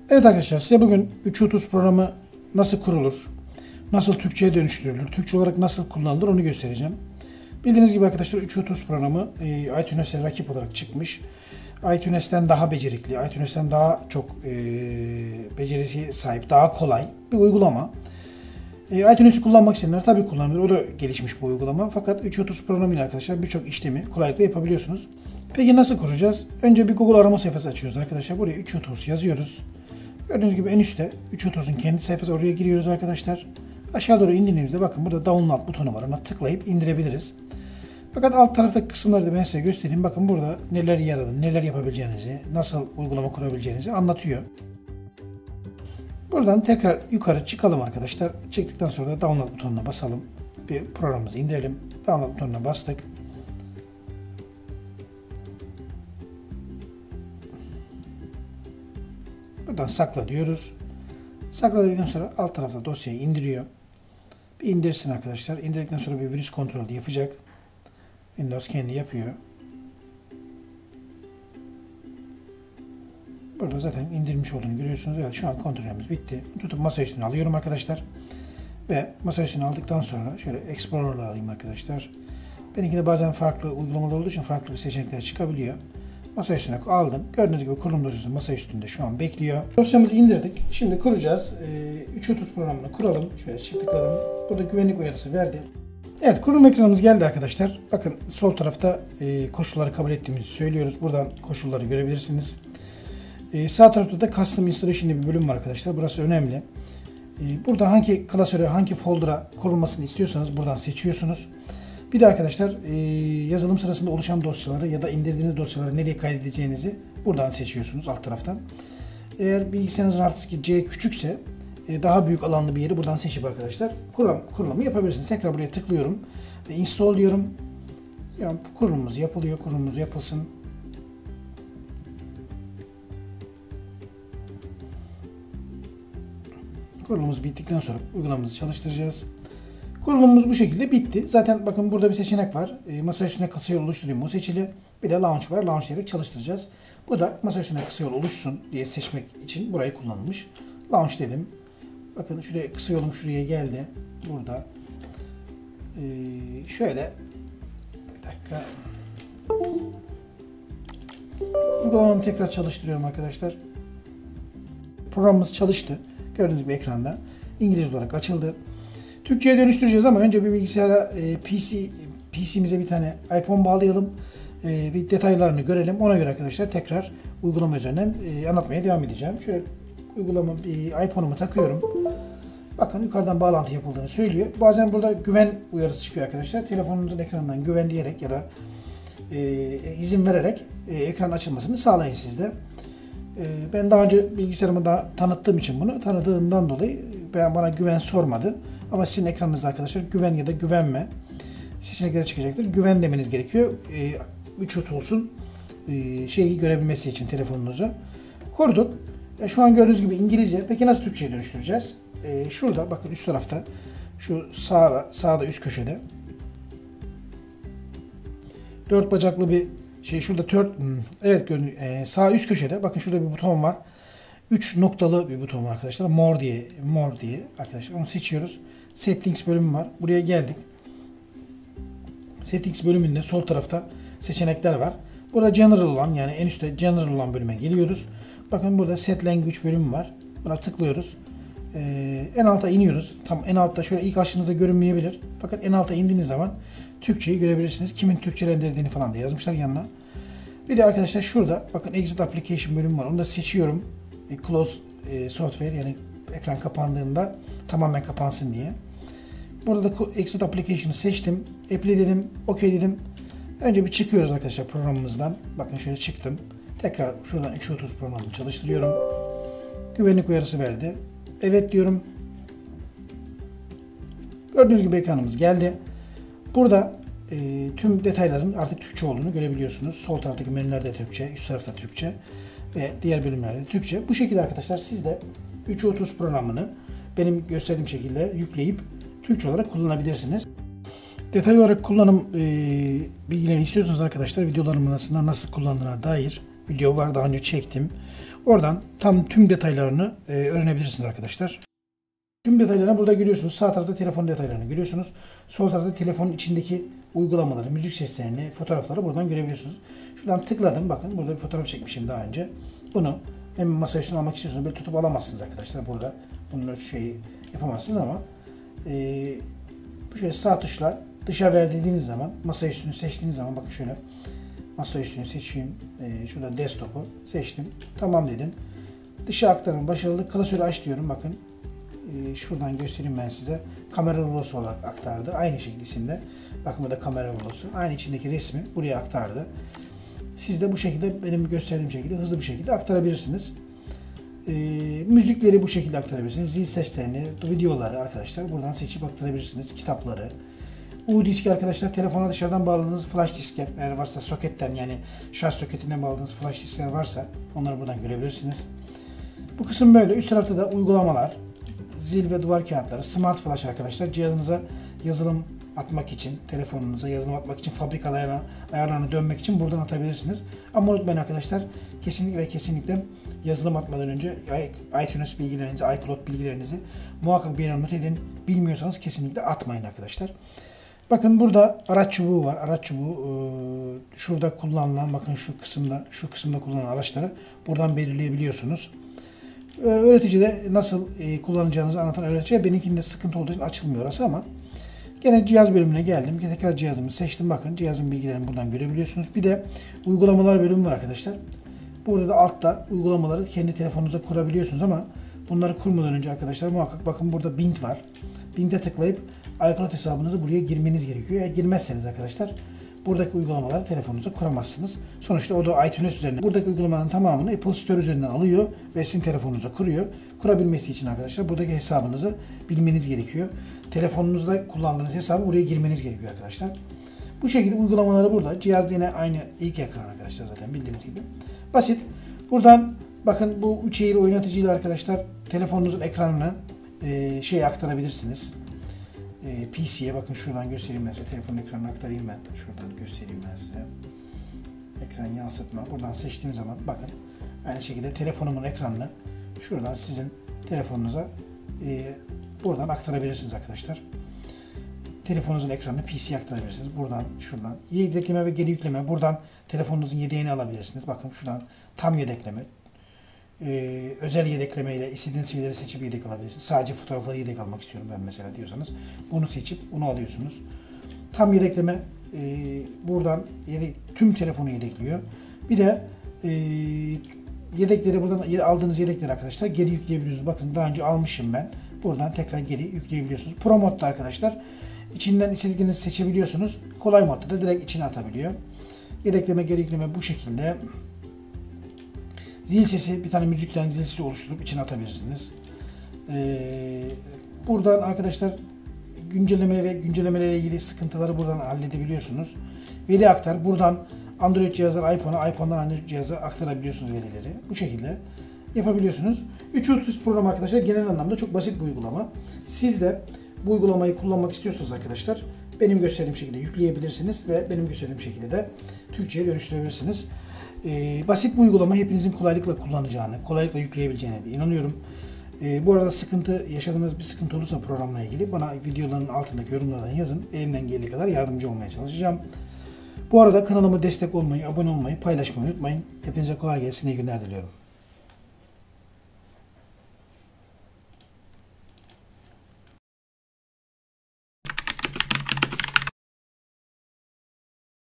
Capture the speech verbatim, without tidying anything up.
Evet arkadaşlar, size bugün üç otuz programı nasıl kurulur, nasıl Türkçe'ye dönüştürülür, Türkçe olarak nasıl kullanılır onu göstereceğim. Bildiğiniz gibi arkadaşlar üç otuz programı e, iTunes'e rakip olarak çıkmış. iTunes'ten daha becerikli, iTunes'ten daha çok e, becerisi sahip, daha kolay bir uygulama. E, iTunes'i kullanmak isteyenler tabii kullanılır. O da gelişmiş bu uygulama. Fakat üç otuz programıyla arkadaşlar birçok işlemi kolaylıkla yapabiliyorsunuz. Peki nasıl kuracağız? Önce bir Google arama sayfası açıyoruz arkadaşlar. Buraya üç otuz yazıyoruz. Gördüğünüz gibi en üstte üç otuzun kendi sayfası, oraya giriyoruz arkadaşlar. Aşağı doğru indiğimizde bakın burada download butonu var. Ona tıklayıp indirebiliriz. Fakat alt taraftaki kısımları da ben size göstereyim. Bakın burada neler yer alır, neler yapabileceğinizi, nasıl uygulama kurabileceğinizi anlatıyor. Buradan tekrar yukarı çıkalım arkadaşlar. Çıktıktan sonra da download butonuna basalım. Bir programımızı indirelim. Download butonuna bastık. Buradan sakla diyoruz. Sakladıktan sonra alt tarafta dosyayı indiriyor. Bir indirsin arkadaşlar. İndirdikten sonra bir virüs kontrolü yapacak. Windows kendi yapıyor. Burada zaten indirmiş olduğunu görüyorsunuz. Evet, şu an kontrolümüz bitti. Tutup masa üstüne alıyorum arkadaşlar. Ve masa üstüne aldıktan sonra şöyle Explorer'la alayım arkadaşlar. Benimki de bazen farklı uygulamalar olduğu için farklı bir seçenekler çıkabiliyor. Masa üstüne aldım. Gördüğünüz gibi kurulum dosyası masa üstünde şu an bekliyor. Dosyamızı indirdik. Şimdi kuracağız. üç otuz programını kuralım. Şöyle çift tıkladım. Burada güvenlik uyarısı verdi. Evet, kurulum ekranımız geldi arkadaşlar. Bakın sol tarafta koşulları kabul ettiğimizi söylüyoruz. Buradan koşulları görebilirsiniz. Sağ tarafta da Custom Installation diye bir bölüm var arkadaşlar. Burası önemli. Burada hangi klasöre, hangi folder'a kurulmasını istiyorsanız buradan seçiyorsunuz. Bir de arkadaşlar yazılım sırasında oluşan dosyaları ya da indirdiğiniz dosyaları nereye kaydedeceğinizi buradan seçiyorsunuz alt taraftan. Eğer bilgisayarınızın hard diski C küçükse daha büyük alanlı bir yeri buradan seçip arkadaşlar kurum, kurulumu yapabilirsiniz. Tekrar buraya tıklıyorum ve install diyorum. Yani kurulumumuz yapılıyor. Kurulumumuz yapılsın. Kurulumumuz bittikten sonra uygulamamızı çalıştıracağız. Kurulumumuz bu şekilde bitti. Zaten bakın burada bir seçenek var. E, masa üstüne kısa yol oluşturayım, o seçili. Bir de launch var. Launch diyerek çalıştıracağız. Bu da masa üstüne kısa yol oluşsun diye seçmek için burayı kullanılmış. Launch dedim. Bakın şuraya kısa yolum şuraya geldi. Burada. E, şöyle bir dakika. Uygulamamı tekrar çalıştırıyorum arkadaşlar. Programımız çalıştı. Gördüğünüz gibi ekranda İngiliz olarak açıldı. Türkçe'ye dönüştüreceğiz ama önce bir bilgisayara e, P C P C'mize bir tane iPhone bağlayalım. E, bir detaylarını görelim. Ona göre arkadaşlar tekrar uygulama üzerinden e, anlatmaya devam edeceğim. Şöyle uygulama bir iPhone'umu takıyorum. Bakın yukarıdan bağlantı yapıldığını söylüyor. Bazen burada güven uyarısı çıkıyor arkadaşlar. Telefonunuzun ekranından güven diyerek ya da e, izin vererek e, ekran açılmasını sağlayın sizde. Ben daha önce bilgisayarımı da tanıttığım için bunu tanıdığından dolayı ben bana güven sormadı. Ama sizin ekranınızda arkadaşlar güven ya da güvenme seçenekleri çıkacaktır. Güven demeniz gerekiyor. üç otuzun şeyi görebilmesi için telefonunuzu. Kurduk. Şu an gördüğünüz gibi İngilizce. Peki nasıl Türkçe'ye dönüştüreceğiz? Şurada bakın üst tarafta şu sağda, sağda üst köşede dört bacaklı bir şey şurada dört evet e, sağ üst köşede bakın şurada bir buton var. üç noktalı bir buton var arkadaşlar. More diye, more diye arkadaşlar. Onu seçiyoruz. Settings bölümü var. Buraya geldik. Settings bölümünde sol tarafta seçenekler var. Burada general olan yani en üstte general olan bölüme geliyoruz. Bakın burada set language bölümü var. Buna tıklıyoruz. Ee, en alta iniyoruz. Tam en altta şöyle ilk karşınızda görünmeyebilir. Fakat en alta indiğiniz zaman Türkçeyi görebilirsiniz. Kimin Türkçelendirdiğini falan da yazmışlar yanına. Bir de arkadaşlar şurada bakın Exit Application bölümü var. Onu da seçiyorum. E, close e, Software yani ekran kapandığında tamamen kapansın diye. Burada da Exit Application'ı seçtim. Apply dedim. OK dedim. Önce bir çıkıyoruz arkadaşlar programımızdan. Bakın şöyle çıktım. Tekrar şuradan üç otuz programını çalıştırıyorum. Güvenlik uyarısı verdi. Evet diyorum. Gördüğünüz gibi ekranımız geldi. Burada e, tüm detayların artık Türkçe olduğunu görebiliyorsunuz. Sol taraftaki menülerde Türkçe, üst tarafta Türkçe ve diğer bölümlerde Türkçe. Bu şekilde arkadaşlar siz de üç otuz programını benim gösterdiğim şekilde yükleyip Türkçe olarak kullanabilirsiniz. Detaylı olarak kullanım e, bilgilerini istiyorsanız arkadaşlar videolarımın arasında nasıl kullandığına dair video var, daha önce çektim. Oradan tam tüm detaylarını e, öğrenebilirsiniz arkadaşlar. Tüm detaylarını burada görüyorsunuz. Sağ tarafta telefon detaylarını görüyorsunuz. Sol tarafta telefonun içindeki uygulamaları, müzik seslerini, fotoğrafları buradan görebiliyorsunuz. Şuradan tıkladım. Bakın burada bir fotoğraf çekmişim daha önce. Bunu hem masa üstüne almak istiyorsanız böyle tutup alamazsınız arkadaşlar. Burada bunun şeyi yapamazsınız ama e, bu şöyle sağ tuşla dışa ver dediğiniz zaman, masa üstünü seçtiğiniz zaman bakın şöyle masa üstünü seçeyim. E, şurada desktop'u seçtim. Tamam dedim. Dışa aktarım başarılı. Klasörü aç diyorum. Bakın e, şuradan göstereyim ben size. Kamera rulosu olarak aktardı. Aynı şekilde isimde. Bakın burada kamera rulosu. Aynı içindeki resmi buraya aktardı. Siz de bu şekilde benim gösterdiğim şekilde hızlı bir şekilde aktarabilirsiniz. E, müzikleri bu şekilde aktarabilirsiniz. Zil seslerini, videoları arkadaşlar buradan seçip aktarabilirsiniz. Kitapları. U diski arkadaşlar telefona dışarıdan bağladığınız flash diskler eğer varsa soketten yani şarj soketinden bağladığınız flash diskler varsa onları buradan görebilirsiniz. Bu kısım böyle. Üst tarafta da uygulamalar, zil ve duvar kağıtları, smart flash arkadaşlar cihazınıza yazılım atmak için, telefonunuza yazılım atmak için, fabrika ayarlarına, ayarlarına dönmek için buradan atabilirsiniz. Ama unutmayın arkadaşlar kesinlikle ve kesinlikle yazılım atmadan önce iTunes bilgilerinizi, iCloud bilgilerinizi muhakkak bir yere not edin. Bilmiyorsanız kesinlikle atmayın arkadaşlar. Bakın burada araç çubuğu var. Araç çubuğu e, şurada kullanılan, bakın şu kısımda, şu kısımda kullanılan araçları buradan belirleyebiliyorsunuz. E, öğreticide nasıl e, kullanacağınızı anlatan öğreticiye benimkinde sıkıntı olduğu için açılmıyor orası ama gene cihaz bölümüne geldim. Tekrar cihazımı seçtim. Bakın cihazın bilgilerini buradan görebiliyorsunuz. Bir de uygulamalar bölümü var arkadaşlar. Burada da altta uygulamaları kendi telefonunuza kurabiliyorsunuz ama bunları kurmadan önce arkadaşlar muhakkak bakın burada Bint var. Bint'e tıklayıp iCloud hesabınızı buraya girmeniz gerekiyor. Eğer girmezseniz arkadaşlar buradaki uygulamaları telefonunuza kuramazsınız. Sonuçta o da iTunes üzerinden. Buradaki uygulamaların tamamını Apple Store üzerinden alıyor ve sizin telefonunuza kuruyor. Kurabilmesi için arkadaşlar buradaki hesabınızı bilmeniz gerekiyor. Telefonunuzda kullandığınız hesabı buraya girmeniz gerekiyor arkadaşlar. Bu şekilde uygulamaları burada. Cihaz yine aynı ilk ekran arkadaşlar zaten bildiğiniz gibi. Basit. Buradan bakın bu üç eğri oynatıcıyla arkadaşlar telefonunuzun ekranını e, şey aktarabilirsiniz. P C'ye bakın şuradan göstereyim ben size. Telefonun ekranını aktarayım ben. Şuradan göstereyim ben size. Ekran yansıtma. Buradan seçtiğim zaman bakın aynı şekilde telefonumun ekranını şuradan sizin telefonunuza e, buradan aktarabilirsiniz arkadaşlar. Telefonunuzun ekranını P C'ye aktarabilirsiniz. Buradan şuradan yedekleme ve geri yükleme. Buradan telefonunuzun yedeğini alabilirsiniz. Bakın şuradan tam yedekleme. Ee, özel yedekleme ile istediğiniz şeyleri seçip yedek alabilirsiniz. Sadece fotoğrafları yedek almak istiyorum ben mesela diyorsanız bunu seçip bunu alıyorsunuz. Tam yedekleme e, buradan yedek, tüm telefonu yedekliyor. Bir de e, yedekleri buradan aldığınız yedekleri arkadaşlar geri yükleyebiliyorsunuz. Bakın daha önce almışım ben. Buradan tekrar geri yükleyebiliyorsunuz. Pro modda arkadaşlar içinden istediğinizi seçebiliyorsunuz. Kolay modda da direkt içine atabiliyor. Yedekleme, geri yükleme bu şekilde. Zil sesi, bir tane müzikten zil sesi oluşturup içine atabilirsiniz. Ee, buradan arkadaşlar güncelleme ve güncellemelerle ilgili sıkıntıları buradan halledebiliyorsunuz. Veri aktar. Buradan Android cihazdan iPhone'a, iPhone'dan Android cihaza aktarabiliyorsunuz verileri. Bu şekilde yapabiliyorsunuz. üç yüz otuz program arkadaşlar genel anlamda çok basit bir uygulama. Siz de bu uygulamayı kullanmak istiyorsanız arkadaşlar benim gösterdiğim şekilde yükleyebilirsiniz ve benim gösterdiğim şekilde de Türkçe'ye dönüştürebilirsiniz. Ee, basit bir uygulama hepinizin kolaylıkla kullanacağını, kolaylıkla yükleyebileceğine de inanıyorum. Ee, bu arada sıkıntı, yaşadığınız bir sıkıntı olursa programla ilgili bana videoların altındaki yorumlardan yazın. Elimden geldiği kadar yardımcı olmaya çalışacağım. Bu arada kanalıma destek olmayı, abone olmayı, paylaşmayı unutmayın. Hepinize kolay gelsin, iyi günler diliyorum.